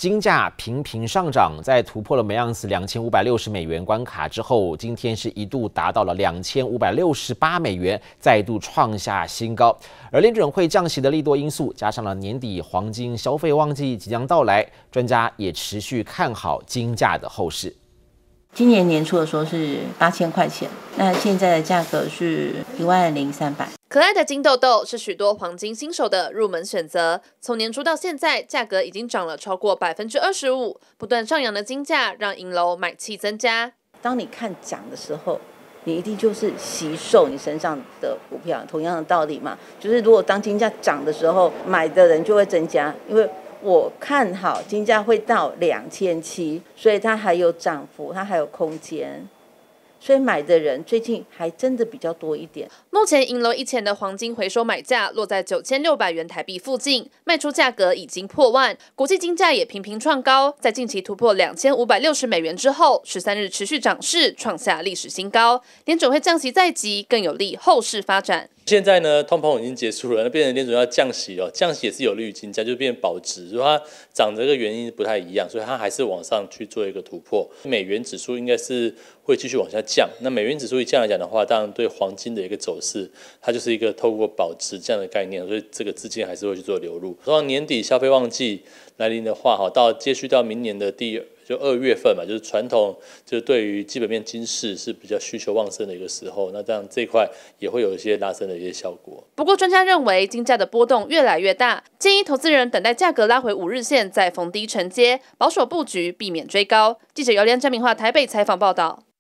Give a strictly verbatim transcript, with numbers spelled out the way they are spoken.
金价频频上涨，在突破了每盎司两千五百六十美元关卡之后，今天是一度达到了两千五百六十八美元，再度创下新高。而联准会降息的利多因素，加上了年底黄金消费旺季即将到来，专家也持续看好金价的后市。 今年年初的时候是八千块钱，那现在的价格是一万零三百。 可爱的金豆豆是许多黄金新手的入门选择。从年初到现在，价格已经涨了超过百分之二十五，不断上扬的金价让银楼买气增加。 当你看涨的时候，你一定就是吸售你身上的股票，同样的道理嘛。就是如果当金价涨的时候，买的人就会增加，因为我看好金价会到两千七，所以它还有涨幅，它还有空间。所以买的人最近还真的比较多一点。 目前银楼一钱的黄金回收买价落在九千六百元台币附近，卖出价格已经破万，国际金价也频频创高，在近期突破两千五百六十美元之后，十三日持续涨势，创下历史新高。联准会降息在即，更有利后市发展。 现在呢，通膨已经结束了，那变成联准要降息了，降息也是有利于金价，就变保值，所以它涨这个原因不太一样，所以它还是往上去做一个突破。美元指数应该是会继续往下降，那美元指数一降来讲的话，当然对黄金的一个走势，它就是一个透过保值这样的概念，所以这个资金还是会去做流入。然后年底消费旺季来临的话，哈，到接续到明年的第就二月份嘛，就是传统就是对于基本面金饰是比较需求旺盛的一个时候，那这样这一块也会有一些拉升的一些效果。 不过专家认为金价的波动越来越大，建议投资人等待价格拉回五日线再逢低承接，保守布局，避免追高。记者姚连詹明化台北采访报道。